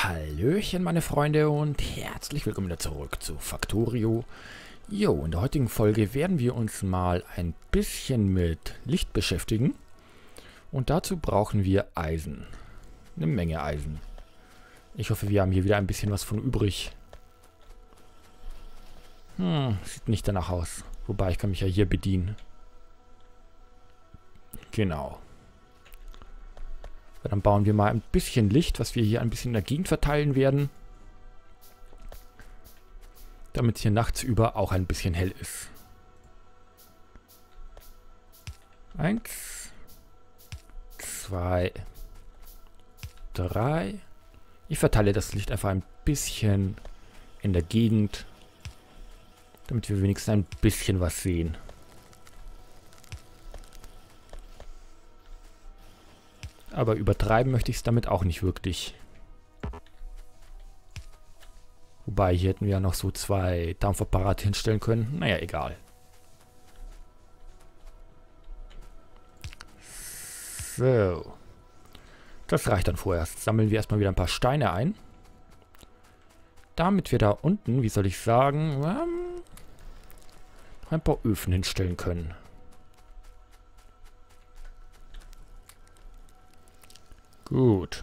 Hallöchen meine Freunde und herzlich willkommen wieder zurück zu Factorio. Jo, in der heutigen Folge werden wir uns mal ein bisschen mit Licht beschäftigen. Und dazu brauchen wir Eisen. Eine Menge Eisen. Ich hoffe, wir haben hier wieder ein bisschen was von übrig. Sieht nicht danach aus. Wobei, ich kann mich ja hier bedienen. Genau. Dann bauen wir mal ein bisschen Licht, was wir hier ein bisschen in der Gegend verteilen werden. Damit es hier nachts über auch ein bisschen hell ist. 1, 2, 3. Ich verteile das Licht einfach ein bisschen in der Gegend, damit wir wenigstens ein bisschen was sehen. Aber übertreiben möchte ich es damit auch nicht wirklich. Wobei, hier hätten wir ja noch so 2 Dampfapparate hinstellen können. Naja, egal. So. Das reicht dann vorerst. Sammeln wir erstmal wieder ein paar Steine ein. Damit wir da unten, wie soll ich sagen, noch ein paar Öfen hinstellen können. Gut.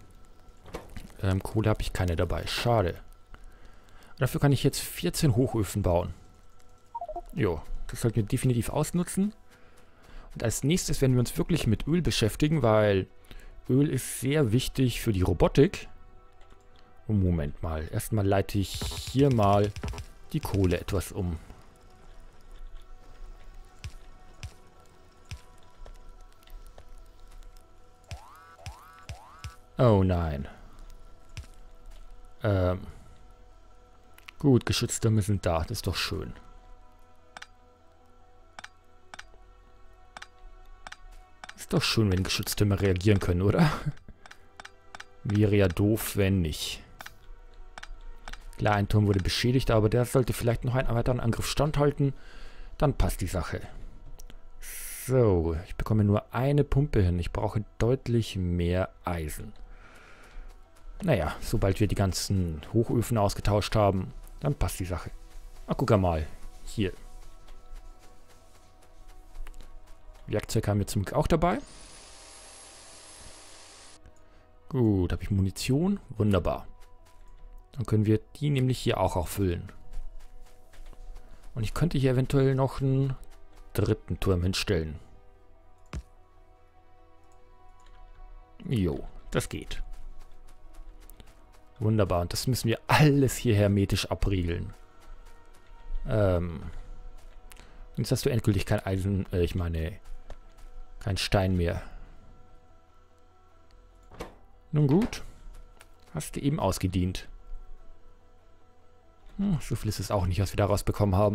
Kohle habe ich keine dabei. Schade. Dafür kann ich jetzt 14 Hochöfen bauen. Jo, das sollten wir definitiv ausnutzen. Und als nächstes werden wir uns wirklich mit Öl beschäftigen, weil Öl ist sehr wichtig für die Robotik. Oh, Moment mal. Erstmal leite ich hier mal die Kohle etwas um. Oh nein. Gut, Geschütztürme sind da. Das ist doch schön. Ist doch schön, wenn Geschütztürme reagieren können, oder? Wäre ja doof, wenn nicht. Klar, ein Turm wurde beschädigt, aber der sollte vielleicht noch einen weiteren Angriff standhalten. Dann passt die Sache. So, ich bekomme nur eine Pumpe hin. Ich brauche deutlich mehr Eisen. Naja, sobald wir die ganzen Hochöfen ausgetauscht haben, dann passt die Sache. Ach, guck mal. Hier. Werkzeug haben wir zum Glück auch dabei. Gut, habe ich Munition? Wunderbar. Dann können wir die nämlich hier auch auffüllen. Und ich könnte hier eventuell noch einen dritten Turm hinstellen. Jo, das geht. Wunderbar, und das müssen wir alles hier hermetisch abriegeln. Jetzt hast du endgültig kein Eisen, ich meine, kein Stein mehr. Nun gut, hast du eben ausgedient. So viel ist es auch nicht, was wir daraus bekommen haben.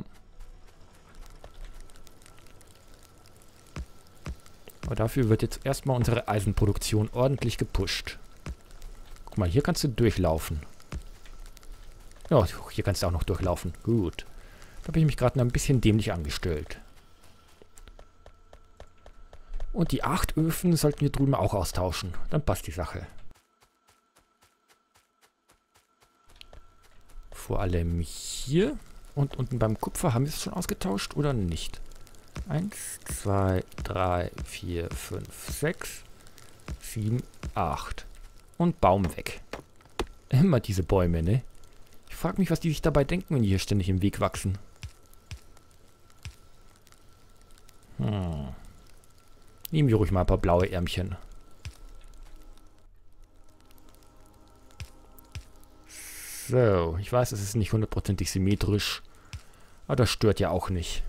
Aber dafür wird jetzt erstmal unsere Eisenproduktion ordentlich gepusht. Guck mal, hier kannst du durchlaufen. Ja, hier kannst du auch noch durchlaufen. Gut. Da habe ich mich gerade ein bisschen dämlich angestellt. Und die 8 Öfen sollten wir drüben auch austauschen. Dann passt die Sache. Vor allem hier. Und unten beim Kupfer haben wir es schon ausgetauscht oder nicht? 1, 2, 3, 4, 5, 6, 7, 8. Und Baum weg. Immer diese Bäume, ne? Ich frage mich, was die sich dabei denken, wenn die hier ständig im Weg wachsen. Nehmen wir ruhig mal ein paar blaue Ärmchen. So, ich weiß, es ist nicht hundertprozentig symmetrisch. Aber das stört ja auch nicht.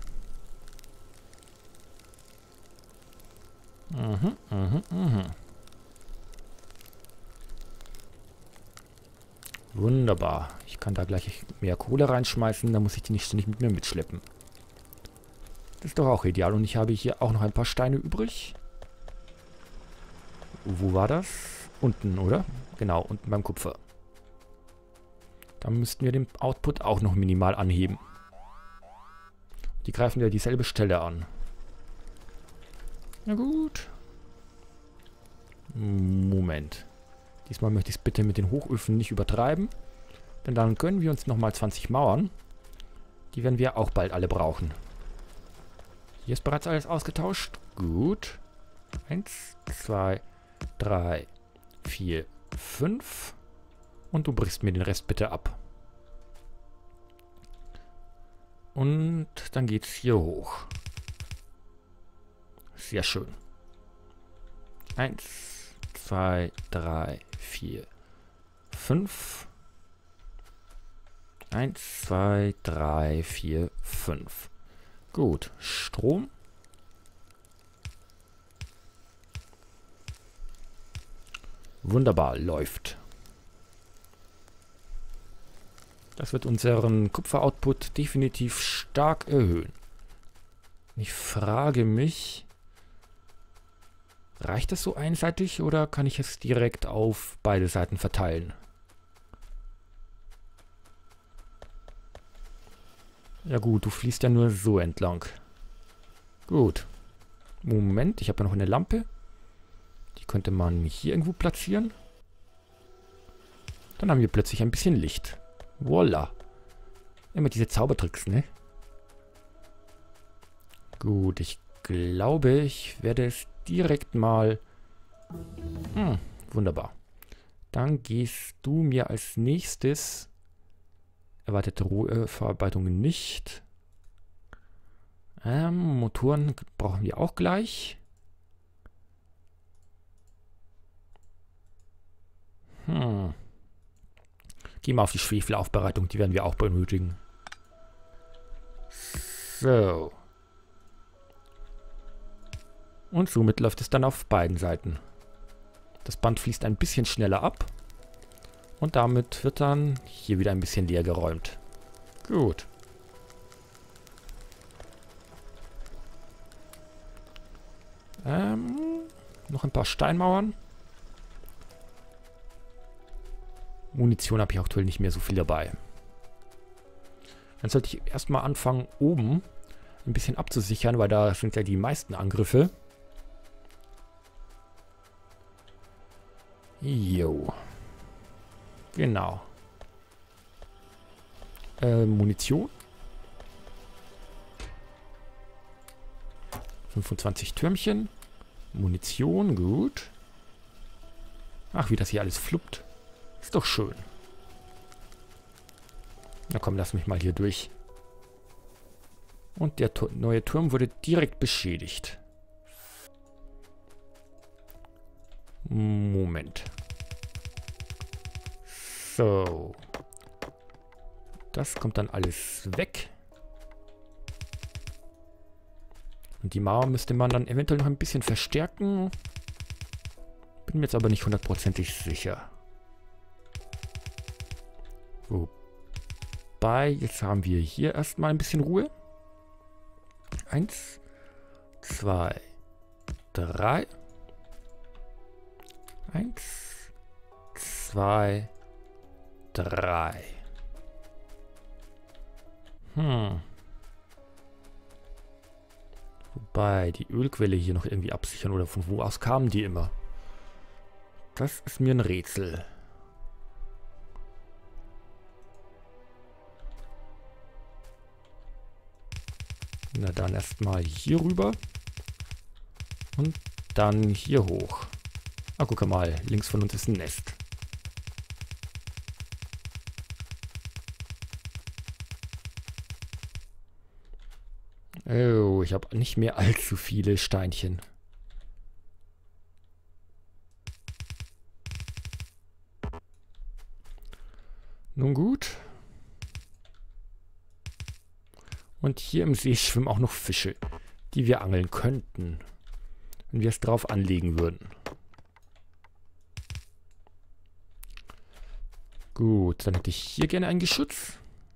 Wunderbar. Ich kann da gleich mehr Kohle reinschmeißen, dann muss ich die nicht ständig mit mir mitschleppen. Das ist doch auch ideal. Und ich habe hier auch noch ein paar Steine übrig. Wo war das? Unten, oder? Genau, unten beim Kupfer. Da müssten wir den Output auch noch minimal anheben. Die greifen ja dieselbe Stelle an. Na gut. Moment. Diesmal möchte ich es bitte mit den Hochöfen nicht übertreiben. Denn dann gönnen wir uns nochmal 20 Mauern. Die werden wir auch bald alle brauchen. Hier ist bereits alles ausgetauscht. Gut. 1, 2, 3, 4, 5. Und du brichst mir den Rest bitte ab. Und dann geht's hier hoch. Sehr schön. 1, 2, 3, 4, 5. 1, 2, 3, 4, 5. Gut. Strom. Wunderbar. Läuft. Das wird unseren Kupfer-Output definitiv stark erhöhen. Ich frage mich, reicht das so einseitig oder kann ich es direkt auf beide Seiten verteilen? Ja gut, du fließt ja nur so entlang. Gut. Moment, ich habe ja noch eine Lampe. Die könnte man hier irgendwo platzieren. Dann haben wir plötzlich ein bisschen Licht. Voila. Immer diese Zaubertricks, ne? Gut, ich glaube, ich werde es direkt mal... wunderbar. Dann gehst du mir als nächstes... Erwartete Rohverarbeitung nicht. Motoren brauchen wir auch gleich. Gehen wir auf die Schwefelaufbereitung, die werden wir auch benötigen. So. Und somit läuft es dann auf beiden Seiten. Das Band fließt ein bisschen schneller ab. Und damit wird dann hier wieder ein bisschen leer geräumt. Gut. Noch ein paar Steinmauern. Munition habe ich aktuell nicht mehr so viel dabei. Dann sollte ich erstmal anfangen, oben ein bisschen abzusichern, weil da sind ja die meisten Angriffe. Jo. Genau. Munition. 25 Türmchen. Munition, gut. Ach, wie das hier alles fluppt. Ist doch schön. Na komm, lass mich mal hier durch. Und der neue Turm wurde direkt beschädigt. Moment. So. Das kommt dann alles weg. Und die Mauer müsste man dann eventuell noch ein bisschen verstärken. Bin mir jetzt aber nicht hundertprozentig sicher. Wobei, jetzt haben wir hier erstmal ein bisschen Ruhe. 1, 2, 3. 1, 2, 3. Wobei, die Ölquelle hier noch irgendwie absichern oder von wo aus kamen die immer? Das ist mir ein Rätsel. Na dann erstmal hier rüber. Und dann hier hoch. Ah, guck mal, links von uns ist ein Nest. Oh, ich habe nicht mehr allzu viele Steinchen. Nun gut. Und hier im See schwimmen auch noch Fische, die wir angeln könnten, wenn wir es drauf anlegen würden. Gut, dann hätte ich hier gerne ein Geschütz.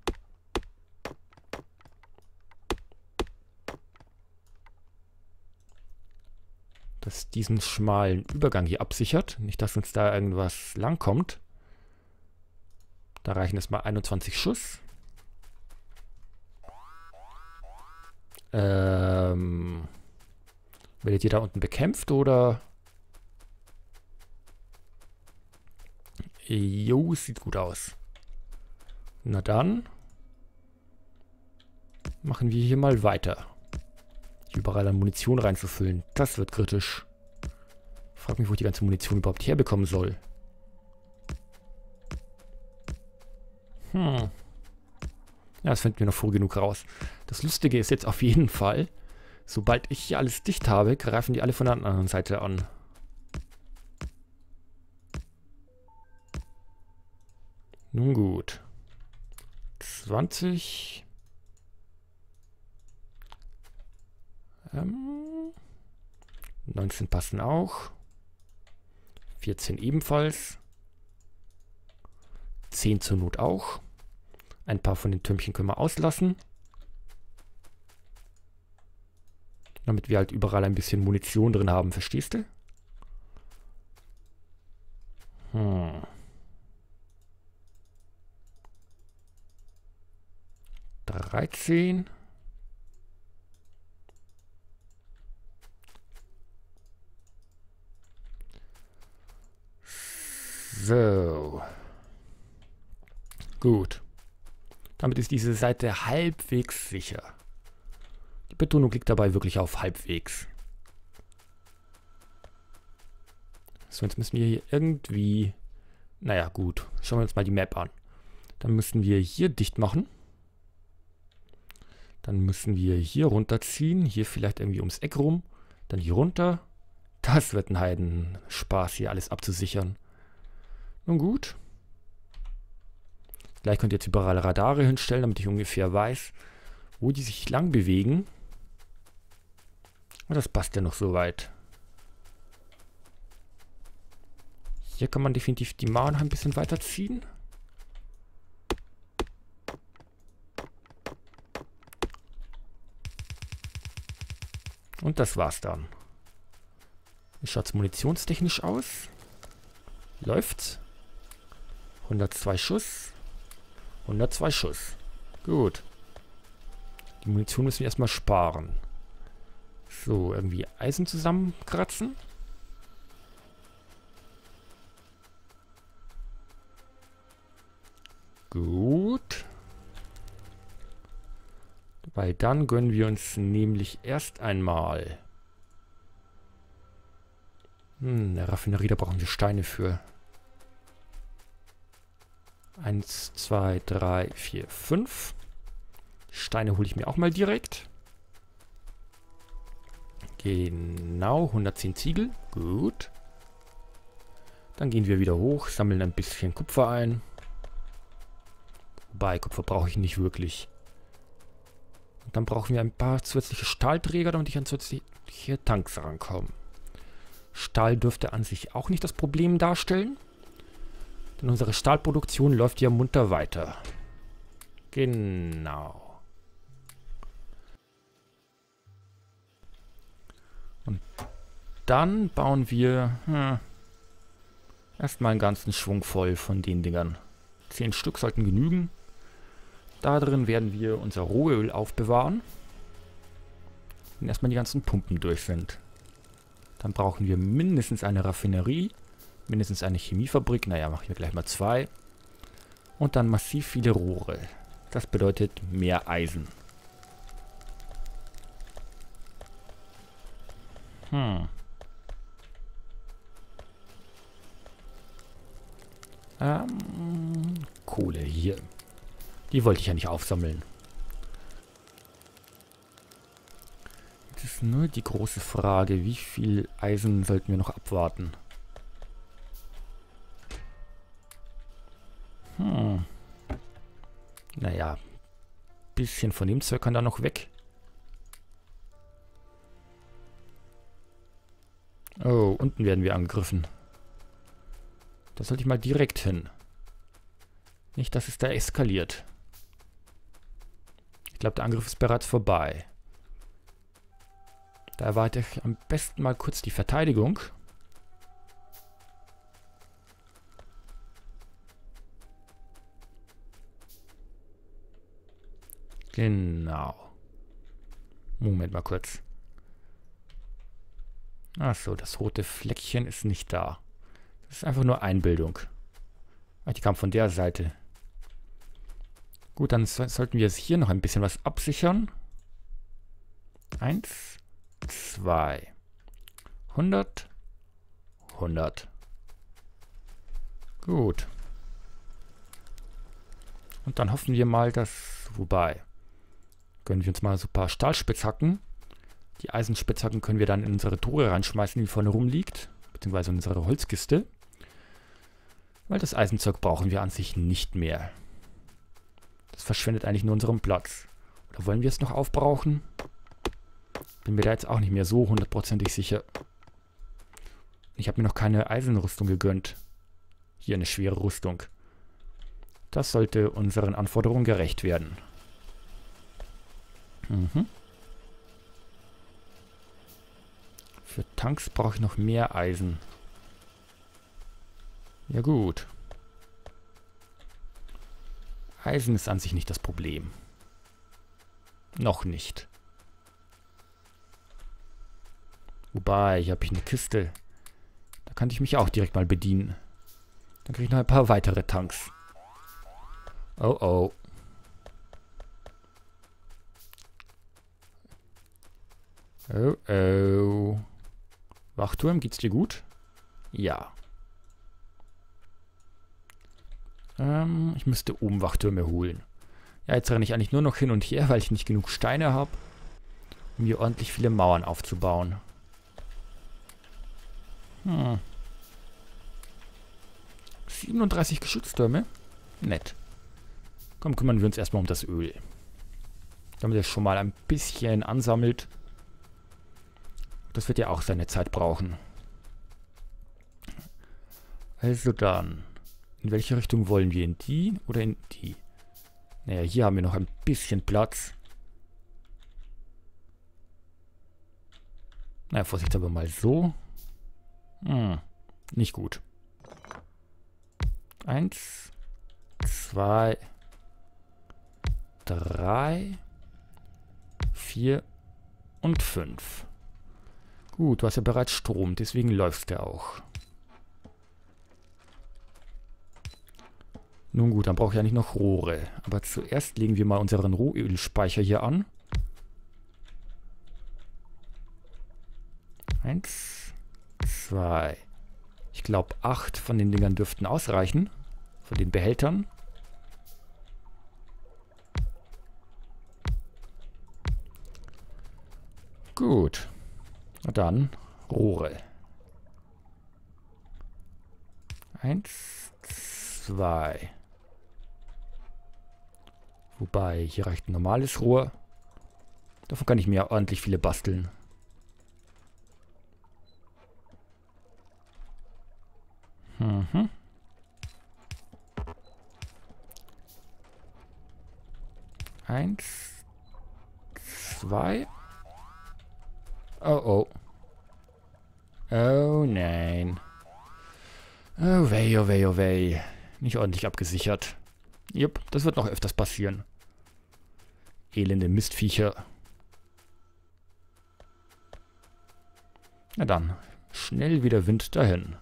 Das diesen schmalen Übergang hier absichert. Nicht, dass uns da irgendwas langkommt. Da reichen es mal 21 Schuss. Werdet ihr da unten bekämpft oder? Jo, sieht gut aus. Na dann. Machen wir hier mal weiter. Überall an Munition reinzufüllen. Das wird kritisch. Frag mich, wo ich die ganze Munition überhaupt herbekommen soll. Ja, das finden wir noch früh genug raus. Das Lustige ist jetzt auf jeden Fall, sobald ich hier alles dicht habe, greifen die alle von der anderen Seite an. Nun gut. 20. 19 passen auch. 14 ebenfalls. 10 zur Not auch. Ein paar von den Türmchen können wir auslassen. Damit wir halt überall ein bisschen Munition drin haben, verstehst du? 13. So. Gut. Damit ist diese Seite halbwegs sicher. Die Betonung liegt dabei wirklich auf halbwegs. So, jetzt müssen wir hier irgendwie... Naja, gut. Schauen wir uns mal die Map an. Dann müssen wir hier dicht machen. Dann müssen wir hier runterziehen. Hier vielleicht irgendwie ums Eck rum. Dann hier runter. Das wird ein Heidenspaß, hier alles abzusichern. Nun gut. Gleich könnt ihr jetzt überall Radare hinstellen, damit ich ungefähr weiß, wo die sich lang bewegen. Und das passt ja noch soweit. Hier kann man definitiv die Mauern noch ein bisschen weiterziehen. Und das war's dann. Wie schaut es munitionstechnisch aus? Läuft's? 102 Schuss. 102 Schuss. Gut. Die Munition müssen wir erstmal sparen. So, irgendwie Eisen zusammenkratzen. Gut. Weil dann gönnen wir uns nämlich erst einmal... eine Raffinerie, da brauchen wir Steine für. 1, 2, 3, 4, 5. Steine hole ich mir auch mal direkt. Genau, 110 Ziegel. Gut. Dann gehen wir wieder hoch, sammeln ein bisschen Kupfer ein. Wobei, Kupfer brauche ich nicht wirklich. Und dann brauchen wir ein paar zusätzliche Stahlträger, damit ich an zusätzliche Tanks rankomme. Stahl dürfte an sich auch nicht das Problem darstellen. Denn unsere Stahlproduktion läuft ja munter weiter. Genau. Und dann bauen wir erstmal einen ganzen Schwung voll von den Dingern. 10 Stück sollten genügen. Da drin werden wir unser Rohöl aufbewahren. Wenn erstmal die ganzen Pumpen durch sind. Dann brauchen wir mindestens eine Raffinerie, mindestens eine Chemiefabrik, naja, machen wir gleich mal 2. Und dann massiv viele Rohre. Das bedeutet mehr Eisen. Kohle hier. Die wollte ich ja nicht aufsammeln. Jetzt ist nur die große Frage, wie viel Eisen sollten wir noch abwarten? Naja, bisschen von dem Zeug kann da noch weg. Oh, unten werden wir angegriffen. Da sollte ich mal direkt hin. Nicht, dass es da eskaliert. Ich glaube, der Angriff ist bereits vorbei. Da erwarte ich am besten mal kurz die Verteidigung. Genau. Moment mal kurz. Achso, das rote Fleckchen ist nicht da. Das ist einfach nur Einbildung. Ah, die kam von der Seite. Gut, dann sollten wir jetzt hier noch ein bisschen was absichern. 1, 2. 100. 100. Gut. Und dann hoffen wir mal, dass... Wobei... Gönnen wir uns mal so ein paar Stahlspitzhacken. Die Eisenspitzhacken können wir dann in unsere Truhe reinschmeißen, die vorne rumliegt. Beziehungsweise in unsere Holzkiste. Weil das Eisenzeug brauchen wir an sich nicht mehr. Das verschwendet eigentlich nur unseren Platz. Oder wollen wir es noch aufbrauchen? Bin mir da jetzt auch nicht mehr so hundertprozentig sicher. Ich habe mir noch keine Eisenrüstung gegönnt. Hier eine schwere Rüstung. Das sollte unseren Anforderungen gerecht werden. Für Tanks brauche ich noch mehr Eisen. Ja gut. Eisen ist an sich nicht das Problem. Noch nicht. Wobei, hier habe ich eine Kiste. Da kann ich mich auch direkt mal bedienen. Dann kriege ich noch ein paar weitere Tanks. Oh oh. Oh oh. Wachturm, geht's dir gut? Ja. Ich müsste oben Wachtürme holen. Ja, jetzt renne ich eigentlich nur noch hin und her, weil ich nicht genug Steine habe, um hier ordentlich viele Mauern aufzubauen. 37 Geschütztürme? Nett. Komm, kümmern wir uns erstmal um das Öl. Damit es schon mal ein bisschen ansammelt. Das wird ja auch seine Zeit brauchen. Also dann. In welche Richtung wollen wir? In die oder in die? Naja, hier haben wir noch ein bisschen Platz. Naja, Vorsicht aber mal so. Nicht gut. 1, 2, 3, 4 und 5. Gut, du hast ja bereits Strom, deswegen läufst der auch. Nun gut, dann brauche ich ja nicht noch Rohre. Aber zuerst legen wir mal unseren Rohölspeicher hier an. 1, 2. Ich glaube 8 von den Dingern dürften ausreichen. Von den Behältern. Gut. Na dann Rohre. 1, 2. Wobei, hier reicht ein normales Rohr. Davon kann ich mir ordentlich viele basteln. Eins, 2. Oh oh. Oh nein. Oh weh, oh weh, oh weh. Nicht ordentlich abgesichert. Jupp, das wird noch öfters passieren. Elende Mistviecher. Na dann, schnell wieder Wind dahin.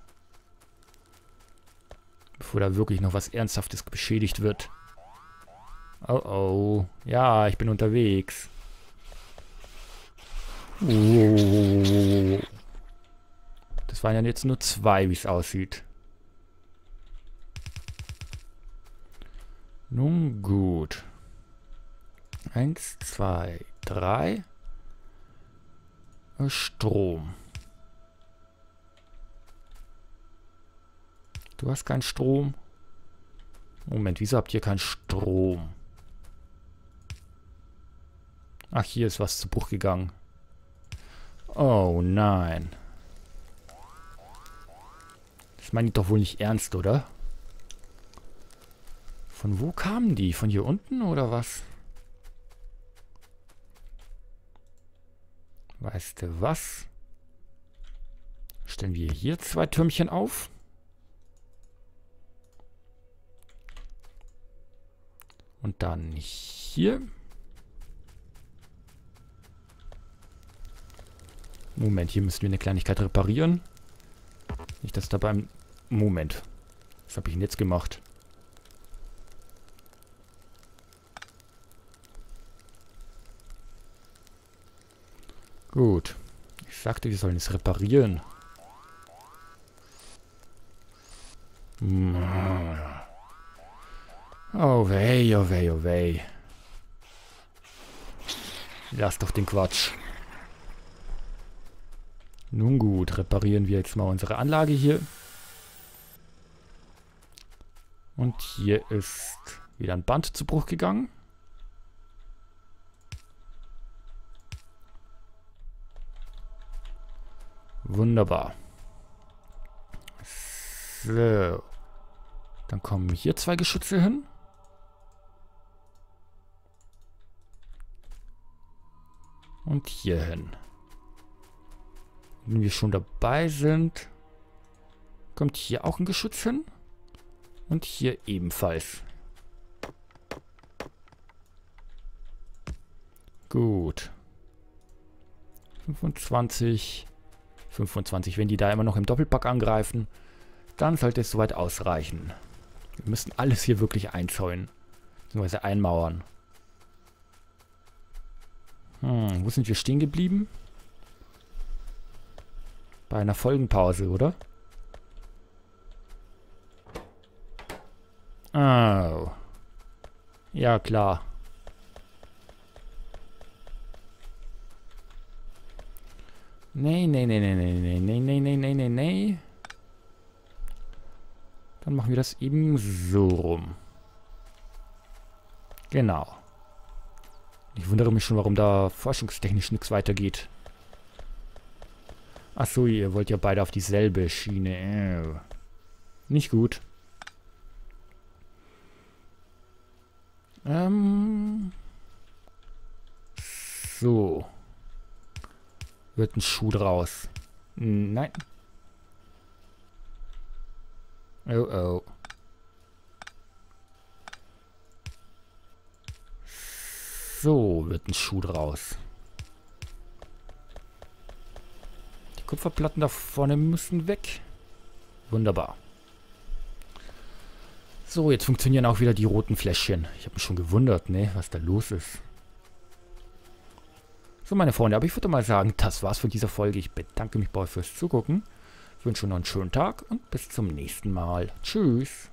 Bevor da wirklich noch was Ernsthaftes beschädigt wird. Oh oh. Ja, ich bin unterwegs. Oh. Das waren ja jetzt nur 2, wie es aussieht. Nun gut. 1, 2, 3. Strom. Du hast keinen Strom. Moment, wieso habt ihr keinen Strom? Ach, hier ist was zu Bruch gegangen. Oh nein. Das meine ich doch wohl nicht ernst, oder? Von wo kamen die? Von hier unten oder was? Weißt du was? Stellen wir hier 2 Türmchen auf. Und dann hier. Moment, hier müssen wir eine Kleinigkeit reparieren. Nicht, dass da beim... Moment. Was habe ich denn jetzt gemacht? Gut. Ich sagte, wir sollen es reparieren. Oh weh, oh weh, oh weh. Lass doch den Quatsch. Nun gut, reparieren wir jetzt mal unsere Anlage hier. Und hier ist wieder ein Band zu Bruch gegangen. Wunderbar. So. Dann kommen hier 2 Geschütze hin. Und hier hin. Wenn wir schon dabei sind, kommt hier auch ein Geschütz hin. Und hier ebenfalls. Gut. 25. 25. Wenn die da immer noch im Doppelpack angreifen, dann sollte es soweit ausreichen. Wir müssen alles hier wirklich einzäunen. Beziehungsweise einmauern. Wo sind wir stehen geblieben? Bei einer Folgenpause, oder? Oh. Ja, klar. Nee, nee, nee, nee, nee, nee, nee, nee, nee, nee, nee, nee. Dann machen wir das eben so rum. Genau. Ich wundere mich schon, warum da forschungstechnisch nichts weitergeht. Achso, ihr wollt ja beide auf dieselbe Schiene. Nicht gut. So. Wird ein Schuh draus. Nein. Oh oh. So wird ein Schuh draus. Die Kupferplatten da vorne müssen weg. Wunderbar. So, jetzt funktionieren auch wieder die roten Fläschchen. Ich habe mich schon gewundert, ne, was da los ist. So, meine Freunde, aber ich würde mal sagen, das war's für diese Folge. Ich bedanke mich bei euch fürs Zugucken. Ich wünsche noch einen schönen Tag und bis zum nächsten Mal. Tschüss.